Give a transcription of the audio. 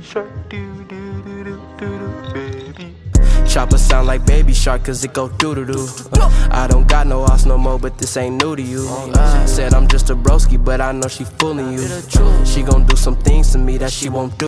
shark, do do do do do do, baby. Chopper sound like Baby Shark cause it go doo-doo-doo. I don't got no ass no more, but this ain't new to you. Said I'm just a broski, but I know she fooling you. She gon' do some things to me that she won't do.